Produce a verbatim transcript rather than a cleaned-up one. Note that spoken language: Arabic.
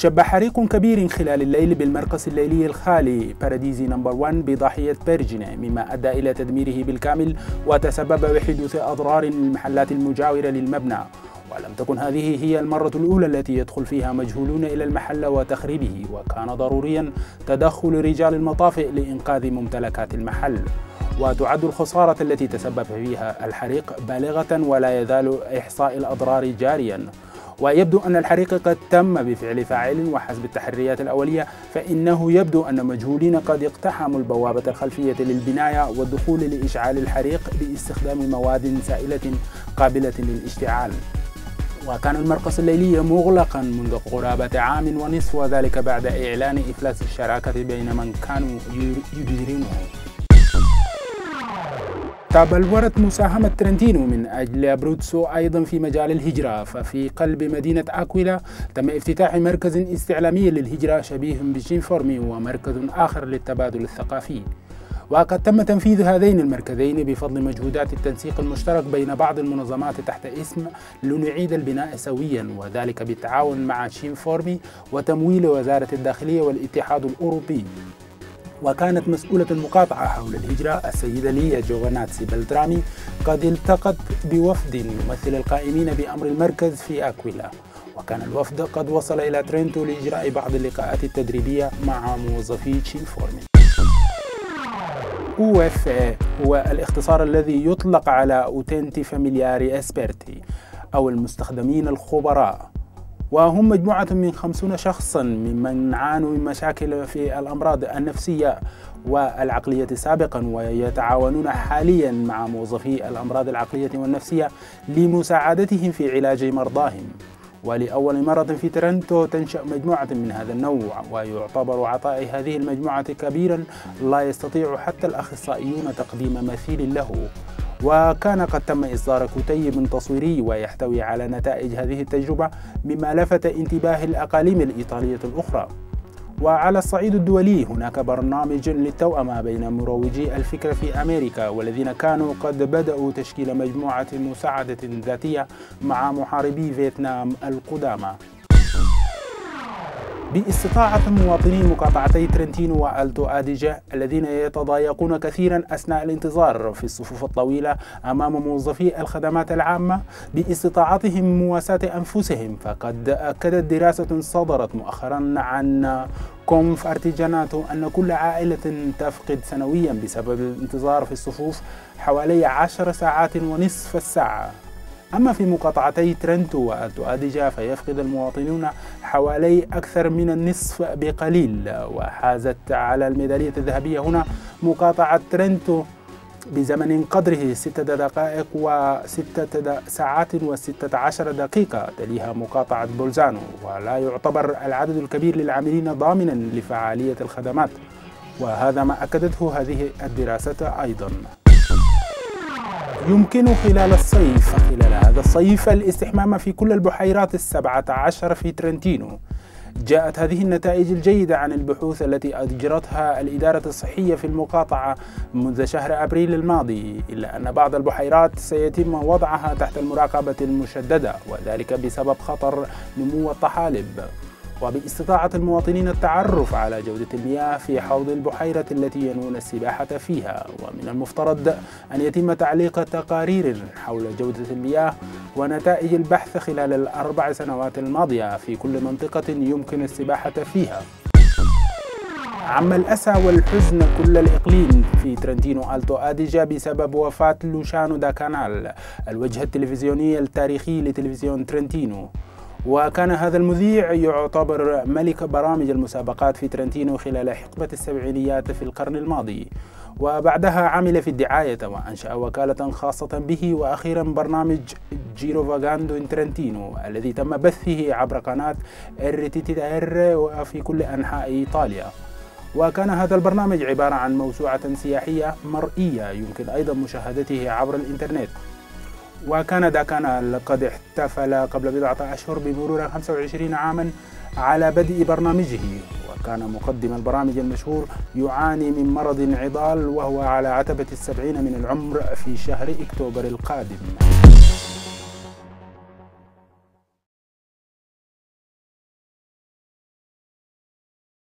شب حريق كبير خلال الليل بالمركز الليلي الخالي باراديزي نمبر واحد بضاحية بيرجينا، مما أدى إلى تدميره بالكامل وتسبب بحدوث أضرار للمحلات المجاورة للمبنى. ولم تكن هذه هي المرة الأولى التي يدخل فيها مجهولون إلى المحل وتخريبه، وكان ضروريا تدخل رجال المطافئ لإنقاذ ممتلكات المحل. وتعد الخسارة التي تسبب فيها الحريق بالغة، ولا يزال إحصاء الأضرار جاريا. ويبدو أن الحريق قد تم بفعل فاعل، وحسب التحريات الأولية فإنه يبدو أن مجهولين قد اقتحموا البوابة الخلفية للبناية والدخول لإشعال الحريق باستخدام مواد سائلة قابلة للاشتعال. وكان المركز الليلي مغلقا منذ قرابة عام ونصف، وذلك بعد إعلان إفلاس الشراكة بين من كانوا يديرونه. تبلورت مساهمة ترنتينو من أجل أبروتسو أيضا في مجال الهجرة، ففي قلب مدينة أكويلا تم افتتاح مركز استعلامي للهجرة شبيه بجينفورمي، ومركز آخر للتبادل الثقافي. وقد تم تنفيذ هذين المركزين بفضل مجهودات التنسيق المشترك بين بعض المنظمات تحت اسم لنعيد البناء سويا، وذلك بالتعاون مع جينفورمي وتمويل وزارة الداخلية والاتحاد الأوروبي. وكانت مسؤولة المقاطعة حول الهجرة السيدة ليا جوفاناتسي بلترامي قد التقت بوفد يمثل القائمين بأمر المركز في أكويلا، وكان الوفد قد وصل إلى ترينتو لإجراء بعض اللقاءات التدريبية مع موظفي جينفورمي. أو إف إيه هو الاختصار الذي يطلق على أوتنتي فاميلياري إسبرتي أو المستخدمين الخبراء، وهم مجموعة من خمسين شخصا ممن عانوا من مشاكل في الأمراض النفسية والعقلية سابقا، ويتعاونون حاليا مع موظفي الأمراض العقلية والنفسية لمساعدتهم في علاج مرضاهم. ولأول مرة في تورنتو تنشأ مجموعة من هذا النوع، ويعتبر عطاء هذه المجموعة كبيرا لا يستطيع حتى الأخصائيون تقديم مثيل له. وكان قد تم إصدار كتيب تصويري ويحتوي على نتائج هذه التجربة، مما لفت انتباه الأقاليم الإيطالية الأخرى. وعلى الصعيد الدولي هناك برنامج للتوأمة بين مروجي الفكرة في أمريكا، والذين كانوا قد بدأوا تشكيل مجموعة مساعدة ذاتية مع محاربي فيتنام القدامى. باستطاعة مواطني مقاطعتي ترنتينو وألتو أديجا الذين يتضايقون كثيرا أثناء الانتظار في الصفوف الطويلة أمام موظفي الخدمات العامة باستطاعتهم مواساة أنفسهم، فقد أكدت دراسة صدرت مؤخرا عن كونف أرتيجاناتو أن كل عائلة تفقد سنويا بسبب الانتظار في الصفوف حوالي عشر ساعات ونصف الساعة. أما في مقاطعتي ترينتو وألتو أديجا فيفقد المواطنون حوالي أكثر من النصف بقليل. وحازت على الميدالية الذهبية هنا مقاطعة ترينتو بزمن قدره ستة دقائق وستة ساعات وستة عشر دقيقة، تليها مقاطعة بولزانو. ولا يعتبر العدد الكبير للعاملين ضامنا لفعالية الخدمات، وهذا ما أكدته هذه الدراسة أيضا. يمكن خلال الصيف خلال هذا الصيف الاستحمام في كل البحيرات السبعة عشر في ترنتينو. جاءت هذه النتائج الجيدة عن البحوث التي أجرتها الإدارة الصحية في المقاطعة منذ شهر أبريل الماضي، إلا أن بعض البحيرات سيتم وضعها تحت المراقبة المشددة، وذلك بسبب خطر نمو الطحالب. وباستطاعة المواطنين التعرف على جودة المياه في حوض البحيرة التي ينوون السباحة فيها. ومن المفترض أن يتم تعليق تقارير حول جودة المياه ونتائج البحث خلال الأربع سنوات الماضية في كل منطقة يمكن السباحة فيها. عم الأسى والحزن كل الإقليم في ترنتينو ألتو أديجا بسبب وفاة لوشانو دا كانال، الوجه التلفزيوني التاريخي لتلفزيون ترنتينو. وكان هذا المذيع يعتبر ملك برامج المسابقات في ترنتينو خلال حقبة السبعينيات في القرن الماضي، وبعدها عمل في الدعاية وأنشأ وكالة خاصة به، وأخيرا برنامج جيرو فاغاندو إن ترنتينو الذي تم بثه عبر قناة إر تي تي إر وفي كل أنحاء إيطاليا. وكان هذا البرنامج عبارة عن موسوعة سياحية مرئية يمكن أيضا مشاهدته عبر الإنترنت. وكان دا كانال قد احتفل قبل بضعة أشهر بمرور خمسة وعشرين عاما على بدء برنامجه، وكان مقدم البرامج المشهور يعاني من مرض عضال وهو على عتبة السبعين من العمر في شهر أكتوبر القادم.